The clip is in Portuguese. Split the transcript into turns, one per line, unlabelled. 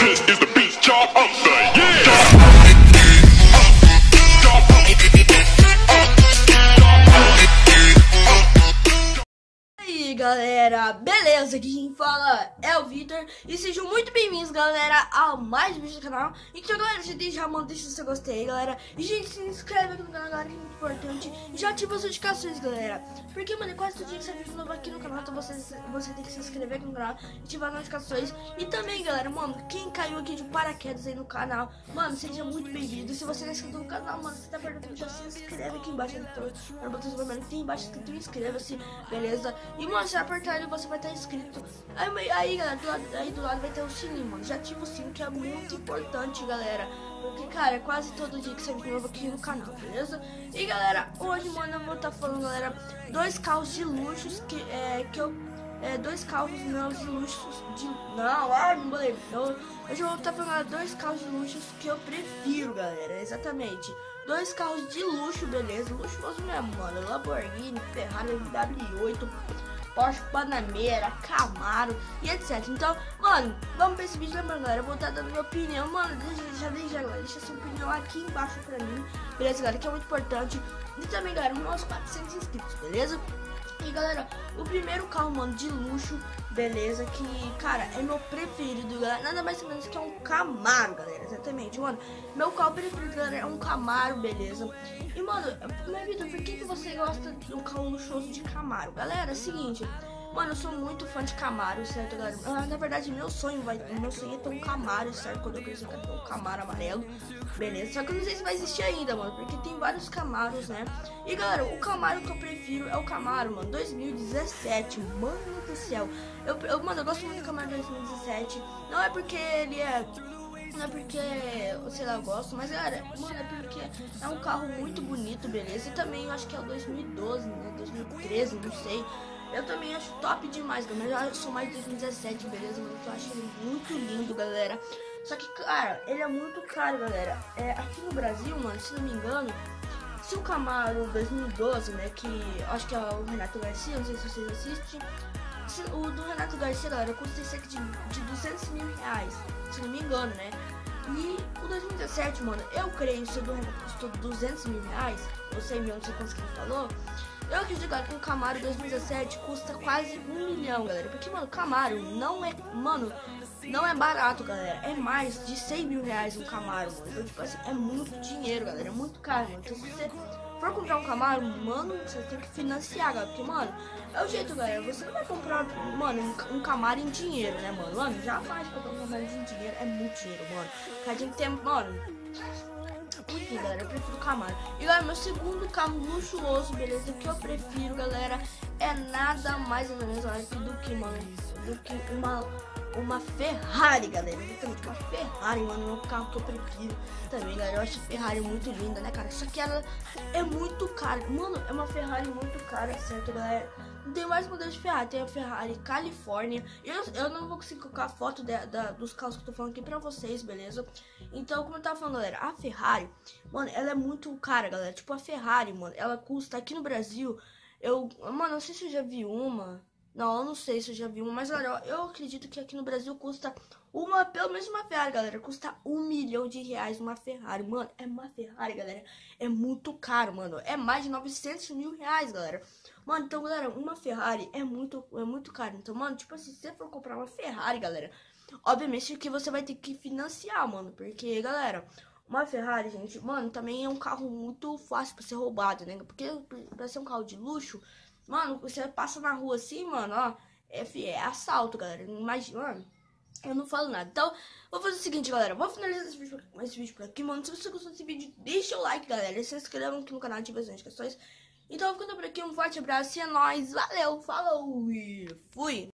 This is the beat chart of the year.
E aí galera, beleza? Aqui quem fala é o Vitor. E sejam muito bem-vindos, galera, ao mais um vídeo do canal. Então galera, já manda, deixa o seu gostei aí, galera. E gente, se inscreve aqui no canal, galera, que é muito importante. E já ativa as notificações, galera. Porque, mano, quase todo dia que sai vídeo novo aqui no canal, então você tem que se inscrever aqui no canal e ativar as notificações. E também, galera, mano, quem caiu aqui de paraquedas aí no canal, mano, seja muito bem-vindo. Se você não é inscrito no canal, mano, você tá perdendo, já se inscreve aqui embaixo no botão vermelho que tem embaixo escrito inscreva-se, beleza? E mano, se apertar ali você vai estar inscrito. Aí galera, do lado vai ter o sininho, mano. Já ativa o sino, que é muito importante, galera. Porque, cara, é quase todo dia que sai vídeo novo aqui no canal, beleza? E galera, hoje, mano, eu vou estar falando, galera, dois carros de luxos dois carros meus de luxos de... Não falei. Hoje eu vou estar falando, galera, dois carros de luxos que eu prefiro, galera. Exatamente. Dois carros de luxo, beleza? Luxuoso mesmo, mano. Lamborghini, Ferrari, W8, Porsche Panamera, Camaro e etc. Então, mano, vamos pra esse vídeo, lembrando, galera, eu vou estar dando minha opinião, mano, deixa sua opinião aqui embaixo pra mim, beleza, galera, que é muito importante. E também, galera, meus 400 inscritos, beleza? E galera, o primeiro carro, mano, de luxo, beleza, que, cara, é meu preferido, galera, nada mais ou menos que é um Camaro, galera, exatamente, mano, meu carro preferido, galera, é um Camaro, beleza. E, mano, meu Vitor, por que você gosta de um carro luxuoso de Camaro? Galera, é o seguinte, mano, eu sou muito fã de Camaro, certo, galera? Na verdade, meu sonho é ter um Camaro, certo? Quando eu crescer, eu quero ter um Camaro amarelo, beleza? Só que eu não sei se vai existir ainda, mano, porque tem vários Camaros, né? E, galera, o Camaro que eu prefiro é o Camaro, mano, 2017, mano do céu. Mano, eu gosto muito do Camaro 2017, não é porque ele é... Não é porque, sei lá, eu gosto, mas, galera, mano, é porque é um carro muito bonito, beleza? E também eu acho que é o 2012, né? 2013, não sei. Eu também acho top demais, galera. Mas eu sou mais de 2017, beleza? Mas eu acho ele muito lindo, galera. Só que, cara, ele é muito caro, galera. Aqui no Brasil, mano, se não me engano, se o Camaro 2012, né, que acho que é o Renato Garcia, não sei se vocês assistem. O do Renato Garcia, galera, custa cerca de 200 mil reais, se não me engano, né? E o 2017, mano, eu creio que o do Renato custou 200 mil reais, ou 100 mil, não sei quantos que ele falou. Eu acredito, galera, que um Camaro 2017 custa quase 1 milhão, galera. Porque, mano, Camaro não é, mano, não é barato, galera. É mais de 100 mil reais um Camaro, mano. Então, tipo assim, é muito dinheiro, galera. É muito caro, mano. Então, se você for comprar um Camaro, mano, você tem que financiar, galera. Porque, mano, é o jeito, galera. Você não vai comprar, mano, um Camaro em dinheiro, né, mano? Mano, jamais comprar um Camaro em dinheiro. É muito dinheiro, mano. Cara, tem que ter, mano... Enfim, galera, eu prefiro o Camaro. E, galera, meu segundo carro luxuoso, beleza, que eu prefiro, galera, é nada mais ou menos do que, mano, do que uma Ferrari, galera. Exatamente, uma Ferrari, mano, é um carro que eu prefiro também, galera. Eu acho a Ferrari muito linda, né, cara? Só que ela é muito cara. Mano, é uma Ferrari muito cara, certo, galera? Tem mais modelos de Ferrari, tem a Ferrari Califórnia. Eu não vou conseguir colocar a foto dos carros que eu tô falando aqui pra vocês, beleza? Então, como eu tava falando, galera, a Ferrari, mano, ela é muito cara, galera. Tipo, a Ferrari, mano, ela custa aqui no Brasil, mano, não sei se eu já vi uma. Não, eu não sei se eu já vi uma, mas galera, eu acredito que aqui no Brasil custa pelo menos uma Ferrari, galera, custa 1 milhão de reais uma Ferrari, mano, é uma Ferrari, galera, é muito caro, mano, é mais de 900 mil reais, galera, mano, então, galera, uma Ferrari é muito caro, então, mano, tipo assim, se você for comprar uma Ferrari, galera, obviamente que você vai ter que financiar, mano, porque, galera, uma Ferrari, gente, mano, também é um carro muito fácil pra ser roubado, né, porque pra ser um carro de luxo, mano, você passa na rua assim, mano, ó, é assalto, galera. Imagina, mano, eu não falo nada. Então, vou fazer o seguinte, galera. Vou finalizar esse vídeo por aqui, mano. Se você gostou desse vídeo, deixa o like, galera. E se inscrevam aqui no canal, ative as notificações. Então, ficando por aqui, um forte abraço e é nóis. Valeu, falou e fui!